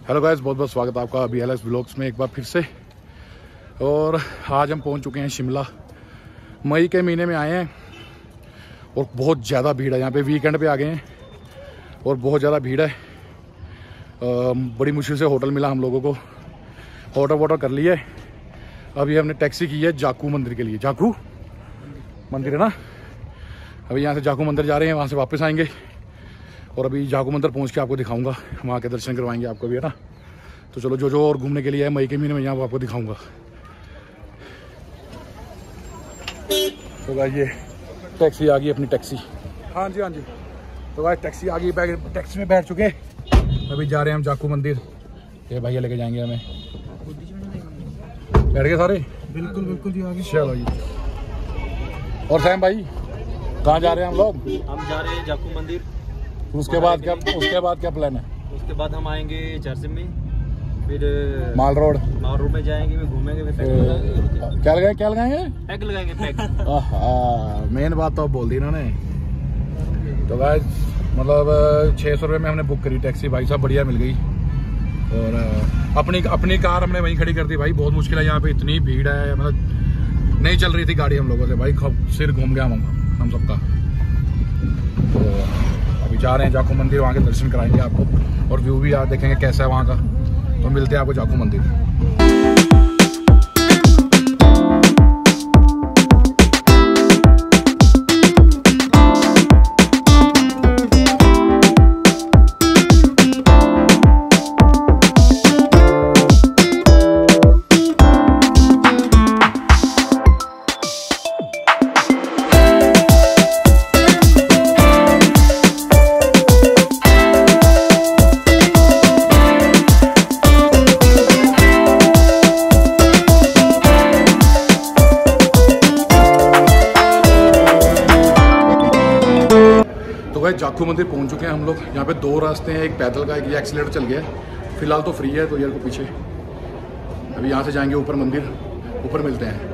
Hello guys, बहुत बहुत स्वागत है आपका BLS व्लॉग्स में एक बार फिर से। और आज हम पहुंच चुके हैं शिमला। मई के महीने में आए हैं और बहुत ज़्यादा भीड़ है यहाँ पे। वीकेंड पे आ गए हैं और बहुत ज़्यादा भीड़ है। बड़ी मुश्किल से होटल मिला हम लोगों को। ऑर्डर वॉर्डर कर लिए। अभी हमने टैक्सी की है जाकू मंदिर के लिए। जाकू मंदिर है ना। अभी यहाँ से जाकू मंदिर जा रहे हैं, वहाँ से वापस आएंगे और अभी जाकू मंदिर पहुँच के आपको दिखाऊंगा, वहाँ के दर्शन करवाएंगे आपको भी, है ना। तो चलो जो और घूमने के लिए है मई के महीने में यहाँ वो आपको दिखाऊंगा। तो भाई ये टैक्सी आ गई, अपनी टैक्सी। हाँ जी हाँ जी। तो भाई टैक्सी आ गई, टैक्सी में बैठ चुके। अभी जा रहे हैं हम जाकू मंदिर। ये भैया लेके जाएंगे हमें। बैठ गए सारे? बिल्कुल बिल्कुल जी, आगे चलो जी। और सैम भाई कहाँ जा रहे हैं हम लोग? हम जा रहे हैं जाकू मंदिर। उसके बाद क्या प्लान है? उसके बाद हम आएंगे चर्च में, फिर माल रोड में जाएंगे, फिर घूमेंगे, फिर क्या लगाएंगे? पैक लगाएंगे, पैक। मेन बात तो बोल दी इन्होंने। तो गाइस मतलब 600 रुपये में हमने बुक करी टैक्सी। भाई साहब बढ़िया मिल गई। और अपनी कार हमने वहीं खड़ी कर दी। भाई बहुत मुश्किल है, यहाँ पे इतनी भीड़ है, मतलब नहीं चल रही थी गाड़ी हम लोगों से। भाई सिर घूम गया हम सबका। तो अभी जा रहे हैं जाकू मंदिर, वहाँ के दर्शन कराएंगे आपको और व्यू भी आप देखेंगे कैसा है वहाँ का। तो मिलते हैं आपको जाकू मंदिर। जाकू मंदिर पहुंच चुके हैं हम लोग। यहाँ पे 2 रास्ते हैं, एक पैदल का, एक ये एक्सीलेटर चल गया है। फिलहाल तो फ्री है तो यार को पीछे। अभी यहाँ से जाएंगे ऊपर मंदिर, ऊपर मिलते हैं।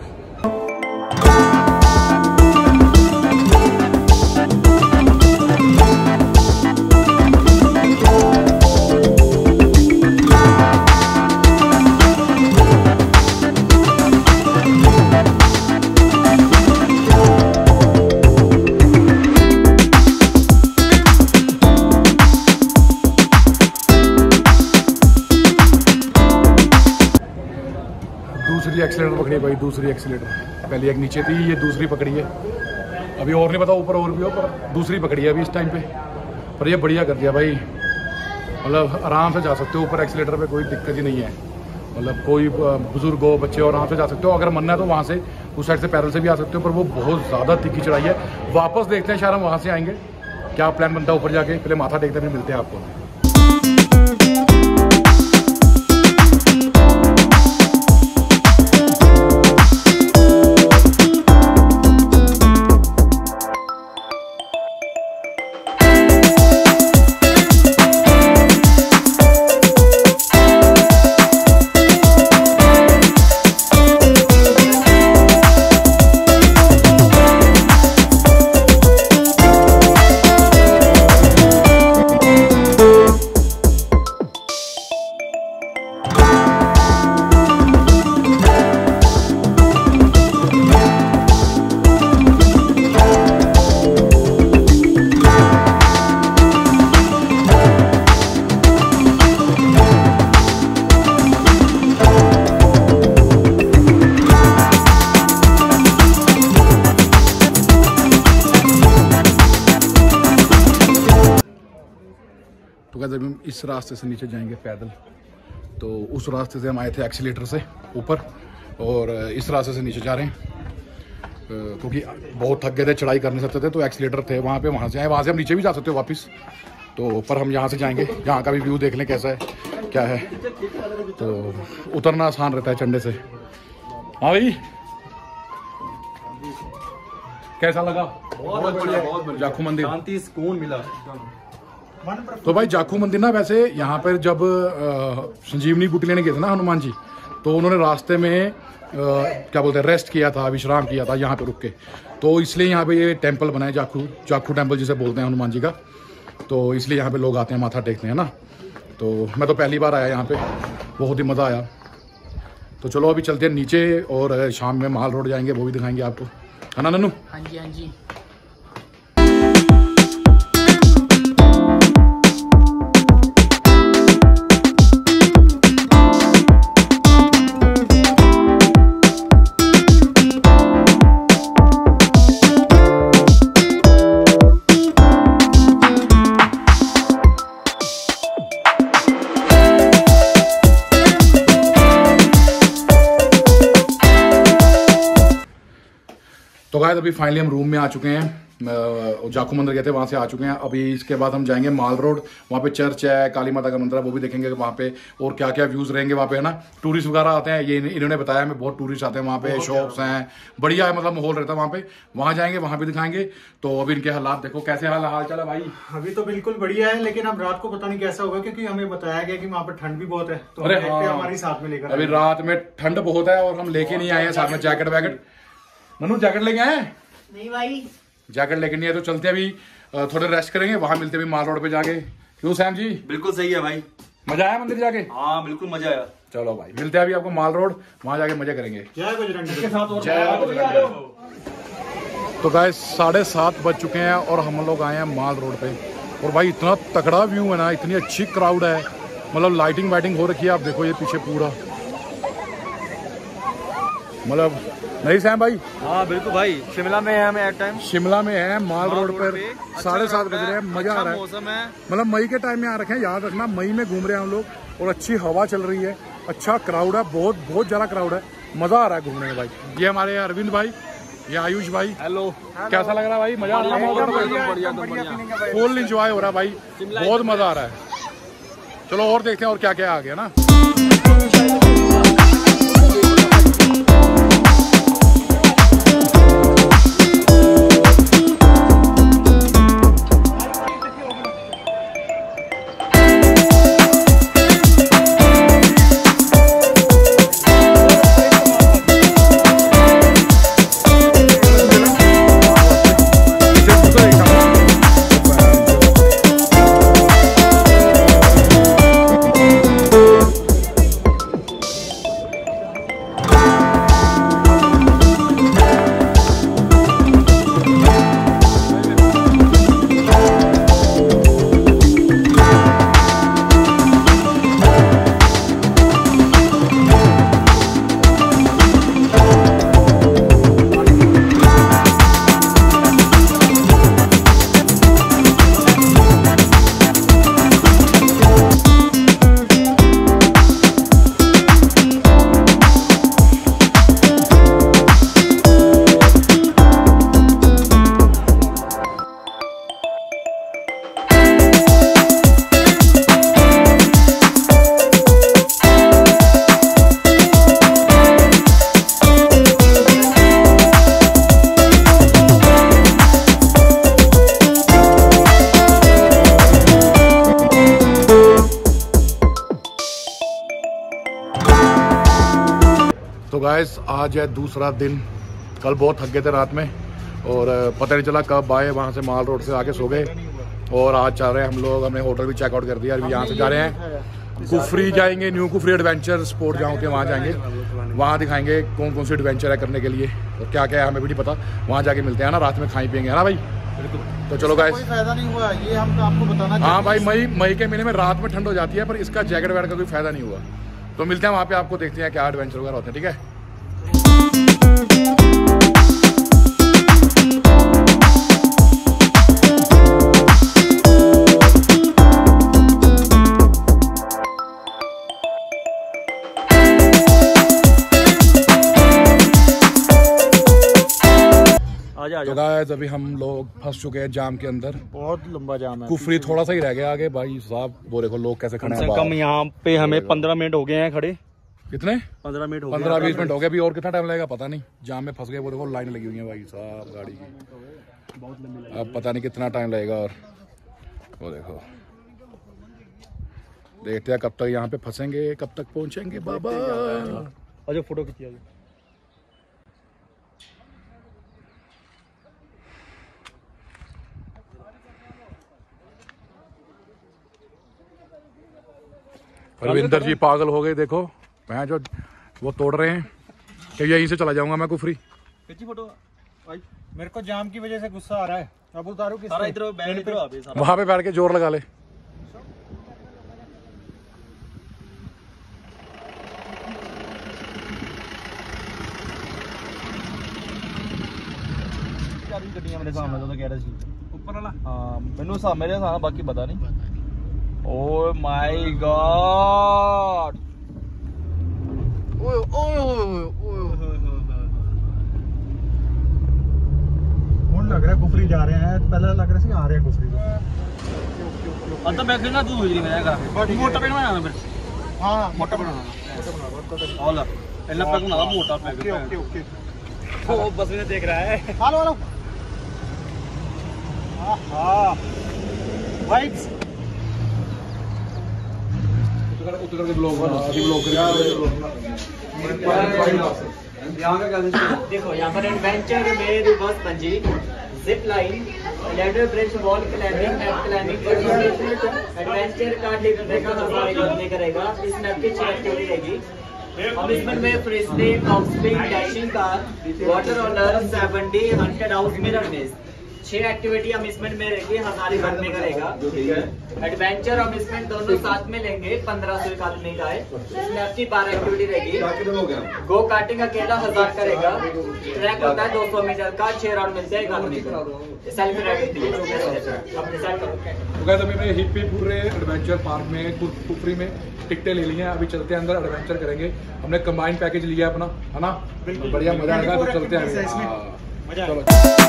दूसरी एक्सीलेटर पकड़ी भाई, दूसरी एक्सीलेटर। पहले एक नीचे थी, ये दूसरी पकड़ी है। अभी और नहीं पता ऊपर और भी हो, पर दूसरी पकड़ी है अभी इस टाइम पे। पर ये बढ़िया कर दिया भाई, मतलब आराम से जा सकते हो ऊपर एक्सीलेटर पे, कोई दिक्कत ही नहीं है। मतलब कोई बुजुर्ग हो, बच्चे हो, आराम से जा सकते हो। अगर मनना है तो वहाँ से उस साइड से पैदल से भी आ सकते हो, पर वो बहुत ज़्यादा तिखी चढ़ाई है। वापस देखते हैं, शायद हम वहाँ से आएंगे। क्या प्लान बनता है ऊपर जाके, पहले माथा देखते हैं, मिलते हैं आपको। तो जब हम इस रास्ते से नीचे जाएंगे पैदल, तो उस रास्ते से हम आए थे एक्सीलेटर से ऊपर, और इस रास्ते से नीचे जा रहे हैं क्योंकि बहुत थक गए थे, चढ़ाई कर नहीं सकते थे। तो एक्सीलेटर थे वहाँ पे, वहाँ से आए। वहाँ से हम नीचे भी जा सकते हो वापस, तो पर हम यहाँ से जाएंगे, यहाँ का भी व्यू देख लें कैसा है क्या है। तो उतरना आसान रहता है चंडे से। हाँ भाई कैसा लगा? बहुत बढ़िया। जाकू मंदिर शांति सुकून मिला। तो भाई जाकू मंदिर ना, वैसे यहाँ पर जब संजीवनी बूटी लेने गए थे ना हनुमान जी, तो उन्होंने रास्ते में क्या बोलते हैं रेस्ट किया था, विश्राम किया था यहाँ पे रुक के। तो इसलिए यहाँ पे ये टेम्पल बना है जाकू टेम्पल जिसे बोलते हैं हनुमान जी का। तो इसलिए यहाँ पे लोग आते हैं, माथा टेकते हैं ना। तो मैं तो पहली बार आया यहाँ पे, बहुत ही मज़ा आया। तो चलो अभी चलते हैं नीचे और शाम में माल रोड जाएंगे, वो भी दिखाएंगे आपको, है ना नन्नू? हाँ जी हाँ जी। तो गाइस अभी फाइनली हम रूम में आ चुके हैं, जाखू मंदिर गए थे, वहां से आ चुके हैं। अभी इसके बाद हम जाएंगे माल रोड, वहाँ पे चर्च है, काली माता का मंदिर है, वो भी देखेंगे वहाँ पे, और क्या क्या व्यूज रहेंगे वहाँ पे, है ना। टूरिस्ट वगैरह आते हैं, ये इन्होंने बताया हमें, बहुत टूरिस्ट आते हैं वहाँ पे, शॉप्स हैं, बढ़िया है, मतलब माहौल रहता है वहाँ पे। वहाँ जाएंगे, वहाँ भी दिखाएंगे। तो अभी इनके हालात देखो, कैसे हाल चाल है भाई? अभी तो बिल्कुल बढ़िया है, लेकिन अब रात को पता नहीं कैसा होगा, क्योंकि हमें बताया गया कि वहाँ पर ठंड भी बहुत है। तो अरे हाँ, हमारी साथ में लेकर अभी रात में ठंड बहुत है और हम लेके नहीं आए हैं साथ में जैकेट वैकेट। ननू जैकेट लेके आए? नहीं भाई, जैकेट लेके नहीं है। तो चलते अभी थोड़े रेस्ट करेंगे, वहां मिलते हैं माल रोड पे जाके। क्यों सैम जी, बिल्कुल सही है भाई, मजा आया मंदिर जाके? हाँ बिल्कुल मजा आया। चलो भाई मिलते हैं अभी आपको माल रोड, वहां जाके मजे करेंगे। जय बजरंग के साथ। तो गाइस 7:30 बज चुके हैं और हम लोग आए हैं माल रोड पे, और भाई इतना तगड़ा व्यू है ना, इतनी अच्छी क्राउड है, मतलब लाइटिंग वाइटिंग हो रखी है। आप देखो ये पीछे पूरा, मतलब नहीं सैम भाई? हाँ बिल्कुल भाई, शिमला में है, हमें एट टाइम शिमला में है, माल रोड पर 7:30 बज रहे हैं, मजा आ रहा है। मौसम है, मतलब मई के टाइम में आ रखे हैं, याद रखना मई में घूम रहे हैं हम लोग, और अच्छी हवा चल रही है, अच्छा क्राउड है, बहुत बहुत ज्यादा क्राउड है, मजा आ रहा है घूमने में भाई। ये हमारे अरविंद भाई, ये आयुष भाई। हेलो, कैसा लग रहा है भाई? मजा आ रहा है? फुल इंजॉय हो रहा है भाई, बहुत मजा आ रहा है। चलो और देखते हैं और क्या क्या आ गया ना। तो गाइस आज है दूसरा दिन, कल बहुत थक गए थे रात में, और पता नहीं चला कब आए, वहाँ से माल रोड से आके सो गए, और आज चल रहे हैं हम लोग, हमने होटल भी चेकआउट कर दिया। अभी यहाँ से जा रहे हैं कुफरी, जाएंगे न्यू कुफरी एडवेंचर स्पोर्ट जहाँ के, वहाँ जाएंगे, वहाँ दिखाएंगे कौन कौन सी एडवेंचर है करने के लिए, और क्या क्या है हमें भी नहीं पता। वहाँ जाके मिलते हैं ना, रात में खाई पियेंगे, है ना भाई? तो चलो गाइस, कोई फायदा नहीं हुआ, ये हम आपको बताना। हाँ भाई, मई के महीने में रात में ठंड हो जाती है, पर इसका जैकेट वैकेट का कोई फायदा नहीं हुआ। तो मिलते हैं वहाँ पे, आपको देखते हैं क्या एडवेंचर वगैरह होते हैं, ठीक है? तो गाइस अभी हम लोग फंस चुके हैं जाम के अंदर, बहुत लंबा जाम है, कुफरी थोड़ा सा ही रह गया आगे भाई साहब। वो देखो लोग कैसे खड़े हैं, कम यहाँ पे हमें 15 मिनट हो गए हैं खड़े। कितने? 15 मिनट हो गए, 15-20 मिनट हो गए। अभी और कितना टाइम लगेगा पता नहीं, जाम में फंस गए। वो देखो लाइन लगी हुई है भाई साहब गाड़ी की, अब पता नहीं कितना टाइम लगेगा। और वो देखो, देखते हैं कब तक यहाँ पे फंसेंगे, कब तक पहुंचेंगे बाबा। और फोटो खींचिए। रविंदर जी पागल हो गए, देखो मैं जो वो तोड़ रहे हैं कि यहीं से चला जाऊंगा मैं कुफरी। फोटो मेरे को जाम की वजह से गुस्सा आ रहा है। अब उतारू किस वहां पे बैठ के जोर लगा ले। मेरे सामने तो कह रहा सी ऊपर वाला। हाँ मैनू सा मेरे सामने बाकी पता नहीं। ओह माय गॉड, ओए ओए ओए लग रहा है कुफरी जा रहे हैं, पहले लग रहा है आ रहे हैं कुफरी को। अंत बैठ ना तू हुई मेरा घर मोटा पेन बनाना फिर। हां मोटा बनाना ऑल पहला पैक बनाना मोटा पैक। ओके ओके ओ बस में देख रहा है। हेलो हेलो आहा वाइब्स उतर के ब्लॉग बना, अभी ब्लॉग कर यहाँ का देखो, यहाँ पर एडवेंचर में reverse bungee, zip line, ladder bridge, wall climbing, net climbing, adventure का करने करेगा। इस मैप की 6 एक्टिविटी रहेगी। अम्यूजमेंट में frisbee, house spin, dashing car, water roller, 70 haunted house, mirror maze. 6 activity amusement में रहेगी, हजारीबाग में करेगा। एडवेंचर अम्यूजमेंट दोनों साथ में लेंगे, 1500 एक आदमी का है। इसमें आपकी 12 एक्टिविटी रहेगी। गो कार्टिंग अकेला 1000 करेगा। ट्रैक होता है 200 मीटर का, 6 राउंड मिलते हैं एक आदमी को। सेल्फी राइड होती है। तो गाइस अभी मैं हिप्पी पूरे एडवेंचर पार्क में कुफरी में टिकटें ले ली हैं। अभी चलते हैं अंदर, एडवेंचर करेंगे। हमने कंबाइंड पैकेज लिया अपना, है ना? बढ़िया मजा आएगा। तो चलते हैं चलो।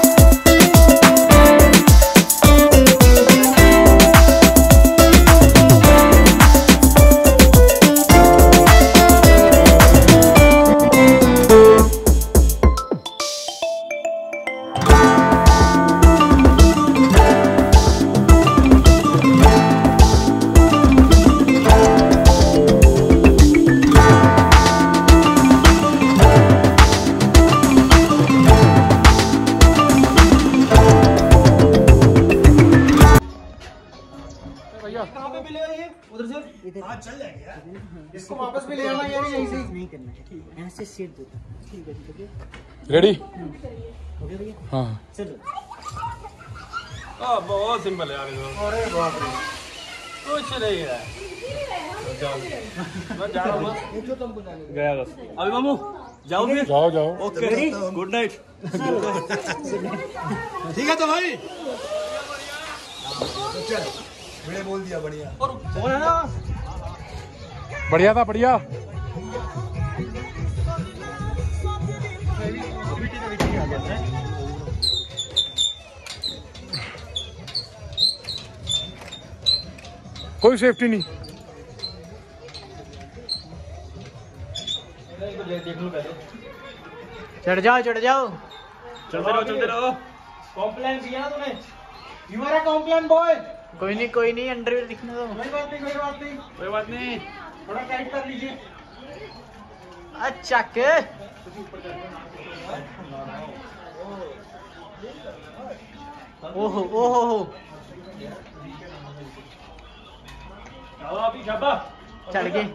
इसको वापस भी ले आना या नहीं? ऐसे नहीं करना है, यहाँ से सीट दो। ठीक है रेडी? हो गया भैया? हाँ चलो। बहुत सिंपल है यार। अरे बाप रे, कुछ नहीं है। मैं जा रहा हूँ गया बस। अभी मामू जाओ फिर। जाओ जाओ। Okay good night. ठीक है तो भाई बोल दिया बढ़िया। और कौन है ना? बढ़िया था, बढ़िया। कोई सेफ्टी नहीं। चढ़ जाओ चढ़ जाओ। चलते रहो चलते रहो। कॉम्प्लेन किया ना तूने? You are a complain boy. कोई नहीं अंडरवेयर दिखने दो। कोई बात नहीं, कोई बात नहीं, कोई बात नहीं। थोड़ा टाइट कर लीजिए। अच्छा के ओहो ओहो अभी शाबा चढ़ गए।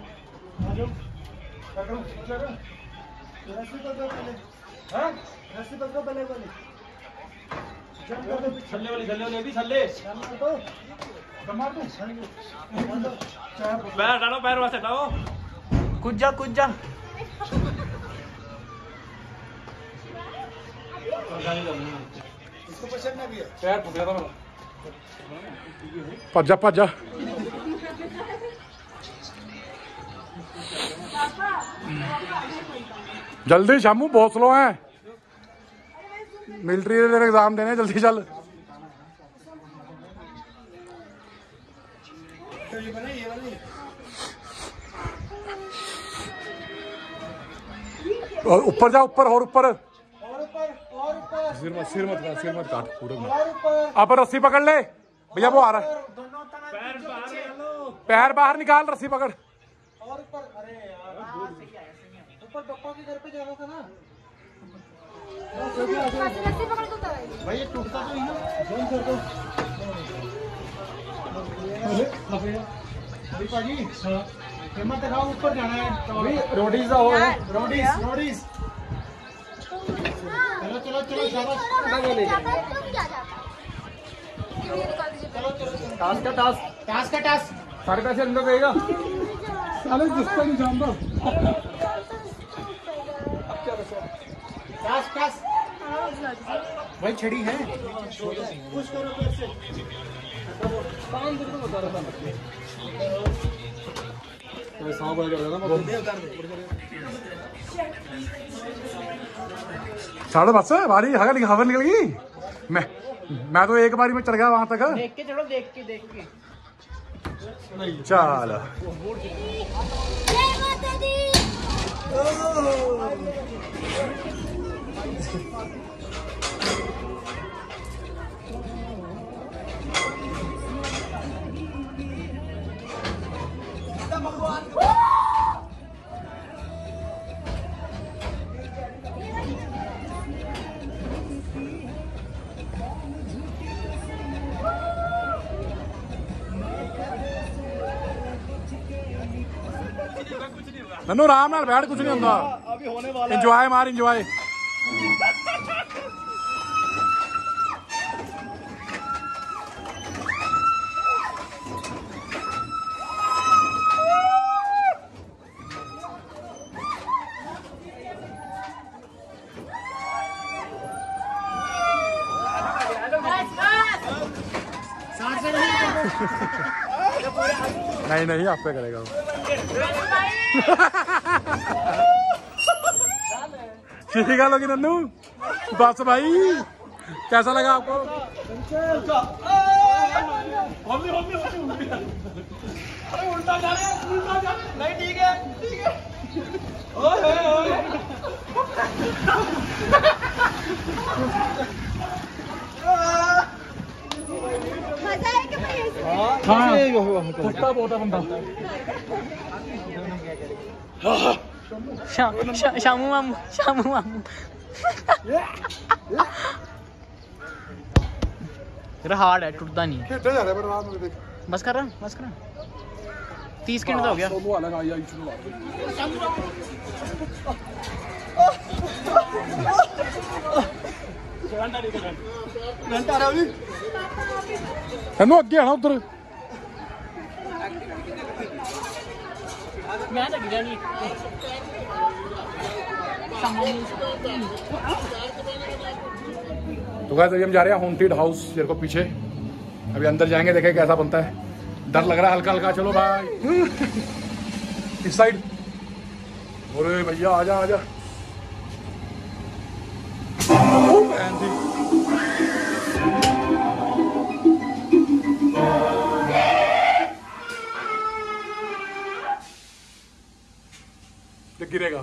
छल्ले वाली अभी छल्ले। पैर हटाओ, पैर वहां से हटाओ। कूद जा पैर फंसा था मेरा। भज जा। जल्दी शामू, बहुत स्लो है। मिलिट्री एग्जाम देने, जल्दी चल। और ऊपर जा, ऊपर और ऊपर। सिर मत काट पूरे में। अब रस्सी पकड़ ले भैया, वो आ रहा है। पैर बाहर निकाल, रस्सी पकड़। और ऊपर। अरे यार ऊपर पप्पा के घर पे जाना था ना भाई। ये टूटता तो नहीं ना? जोन कर दो भाई। पाजी हिम्मत दिखाओ, ऊपर जाना है। रोटीज का हो है। Roadies Roadies. चलो चलो चलो शाबाश। टास्क का टास्क, टास्क का टास्क। सारे पैसे अंदर देगा। साले जिसका नहीं जानता। टास्क टास्क भाई छड़ी है। पुश करो फिर से। साढ़े बस बारी हवा निकल गई। मैं तो एक बारी में चढ़ गया वहां तक। देख के चलो, देख के चल नन्नू आराम नाल बैठ, कुछ नहीं होता। अभी होने वाला इंजॉय मार इंजॉय। नहीं नहीं आप पे करेगा वो। ठीक है लोगी नन्नू, बस भाई कैसा लगा आपको? उल्टा जा रहे हैं, उल्टा जा रहे हैं। नहीं ठीक है, ठीक है। ओए मजा है कि भाई ऐसे? फटता बहुत है बंदा। शामू मामू, शामू मामू। तेरा हार्ड है, टूटता नहीं। खेलते जा रहे पर रात में देख। बस कर रहा, बस कर रहा। 30 सेकंड तो हो गया। वो अलग आई आई शुरू घंटा रहा अभी। नन्नू अगे आना उधर। मैं तो गिरा नहीं। तो गाइस अभी हम जा रहे हैं हॉन्टेड हाउस शेर को पीछे। अभी अंदर जाएंगे, देखें कैसा बनता है। डर लग रहा है हल्का हल्का। चलो भाई इस साइड। अरे भैया आजा आजा। गिरेगा।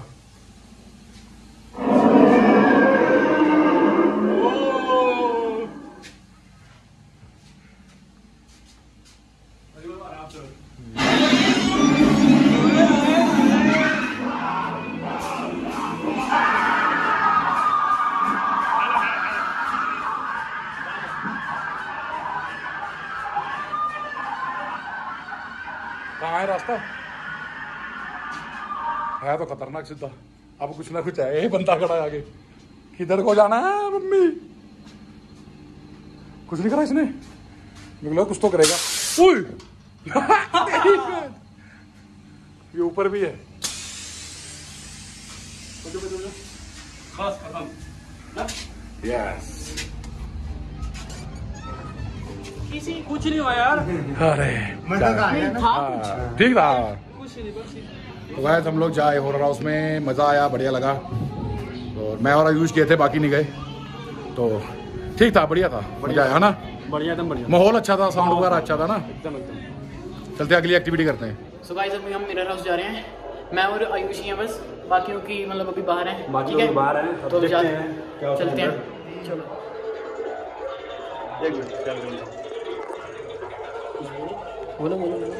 कहाँ है रास्ता? है तो खतरनाक सीधा। अब कुछ ना कुछ है। बंदा खड़ा है आगे। किधर को जाना है मम्मी? कुछ नहीं करा इसने। मुझे लगा कुछ तो करेगा। ये ऊपर भी है। बस खत्म। यस। किसी कुछ नहीं हुआ यार। अरे मजा का आया ना। ठीक था। कुछ नहीं, बस तो गाइस हम लोग जाए हॉरर हाउस में, मज़ा आया, बढ़िया लगा। तो मैं और आयुष किए थे, बाकी नहीं गए। तो ठीक था, बढ़िया था, बढ़िया है ना? बढ़िया एकदम बढ़िया। माहौल अच्छा था, साउंड वगैरह अच्छा था ना? एकदम एकदम। चलते अगली एक्टिविटी करते हैं। सो गाइस अभी हम मिरर हाउस जा रहे हैं। मैं और आयुष ही हैं बस, बाकियों की मतलब अभी बाहर हैं। बाकी ठीक है, लोग बाहर हैं, तो देखते हैं क्या होता है। चलते हैं, चलो। एक मिनट चल रही है। बोलो बोलो बोलो।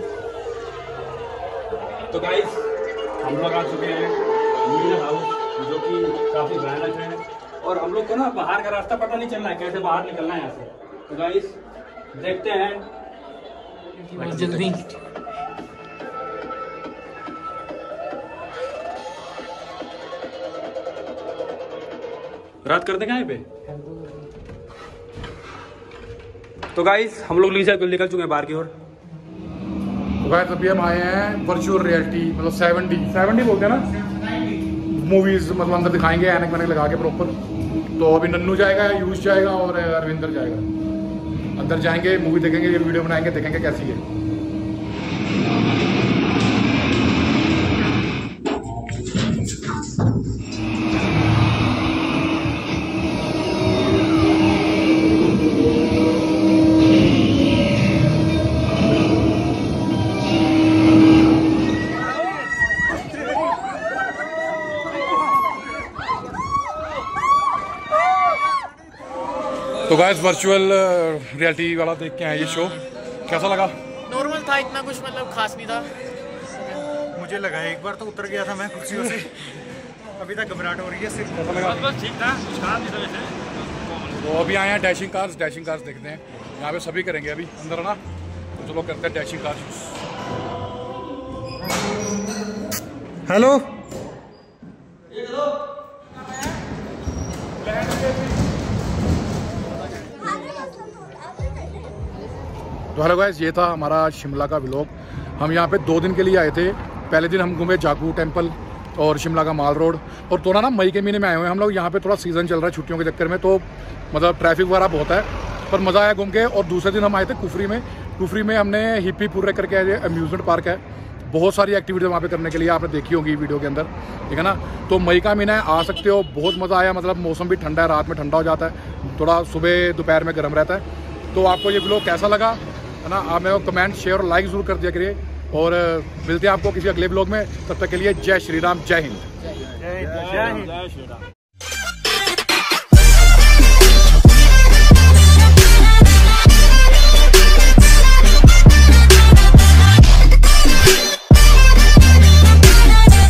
तो गाइस हम लोग आ चुके हैं मिरर हाउस, जो कि काफी भयानक है। और हम लोग को ना बाहर का रास्ता पता नहीं चल रहा है, कैसे बाहर निकलना है यहाँ से। तो गाइस देखते हैं जल्दी। रात करते कहाँ पे? तो गाइस हम लोग निकल चुके हैं बाहर की ओर। तो गाइस अभी हम आए हैं वर्चुअल रियलिटी, मतलब 7D बोलते हैं ना, मूवीज मतलब अंदर दिखाएंगे ऐनक वैनक लगा के प्रॉपर। तो अभी नन्नू जाएगा, यूज जाएगा और अरविंदर जाएगा। अंदर जाएंगे, मूवी देखेंगे, ये वीडियो बनाएंगे, देखेंगे कैसी है। तो गाइस वर्चुअल रियलिटी वाला देख के आए ये शो, कैसा लगा? नॉर्मल था, इतना कुछ मतलब खास नहीं था। मुझे लगा एक बार तो उतर गया था मैं कुर्सियों से, अभी तक घबराहट हो रही है सिर्फ। कैसा लगा? बस ठीक था, कुछ खास नहीं था वैसे। तो अभी आए हैं डैशिंग कार्स देखते हैं। यहाँ पे सभी करेंगे अभी अंदर ना, तो चलो करते हैं डैशिंग कार्स। हेलो तो हेलो गाइस, ये था हमारा शिमला का व्लॉग। हम यहाँ पे 2 दिन के लिए आए थे। पहले दिन हम घूमे जागू टेम्पल और शिमला का माल रोड, और थोड़ा ना मई के महीने में आए हुए हैं हम लोग। यहाँ पे थोड़ा सीज़न चल रहा है छुट्टियों के चक्कर में, तो मतलब ट्रैफिक वगैरह बहुत है, पर मज़ा आया घूम के। और दूसरे दिन हम आए थे कुफरी में हमने हिप्पी पूरे करके अम्यूजमेंट पार्क है, बहुत सारी एक्टिविटी वहाँ पे करने के लिए, आपने देखी होगी वीडियो के अंदर, ठीक है ना। तो मई का महीना है, आ सकते हो, बहुत मज़ा आया। मतलब मौसम भी ठंडा है, रात में ठंडा हो जाता है, थोड़ा सुबह दोपहर में गर्म रहता है। तो आपको ये व्लॉग कैसा लगा है ना, आप मेरे को कमेंट शेयर और लाइक ज़रूर कर दिया करिए। और मिलते हैं आपको किसी अगले व्लॉग में, तब तक के लिए जय श्री राम, जय हिंद। जय हिंद।